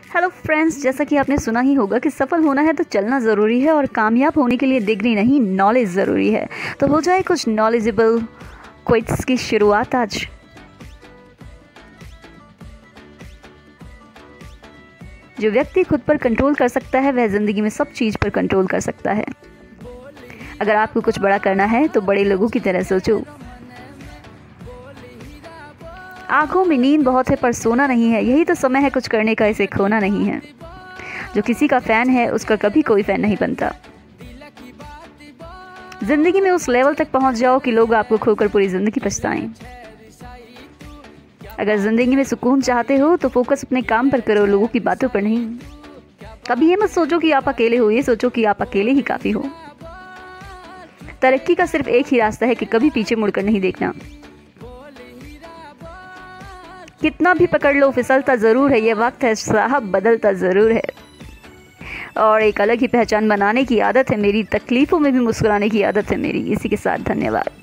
Hello friends, जैसा कि आपने सुना ही होगा कि सफल होना है तो चलना ज़रूरी है और कामयाब होने के लिए डिग्री नहीं नॉलेज ज़रूरी है। तो हो जाए कुछ नॉलेजेबल क्विट्स की शुरुआत आज। जो व्यक्ति खुद पर कंट्रोल कर सकता है वह ज़िंदगी में सब चीज़ पर कंट्रोल कर सकता है। अगर आपको कुछ बड़ा करना है तो बड़े लोगों की तरह सोचो। आंखों में नींद बहुत है पर सोना नहीं है, यही तो समय है कुछ करने का, इसे खोना नहीं है। जो किसी का फ़ैन है उसका कभी कोई फ़ैन नहीं बनता। ज़िंदगी में उस लेवल तक पहुंच जाओ कि लोग आपको खोकर पूरी ज़िंदगी पछताएं। अगर ज़िंदगी में सुकून चाहते हो तो फोकस अपने काम पर करो, लोगों की बातों पर नहीं। कभी ये मत सोचो कि आप अकेले हो, ये सोचो कि आप अकेले ही काफ़ी हो। तरक्की का सिर्फ एक ही रास्ता है कि कभी पीछे मुड़कर नहीं देखना। कितना भी पकड़ लो फिसलता ज़रूर है, ये वक्त है साहब बदलता ज़रूर है। और एक अलग ही पहचान बनाने की आदत है मेरी, तकलीफ़ों में भी मुस्कुराने की आदत है मेरी। इसी के साथ धन्यवाद।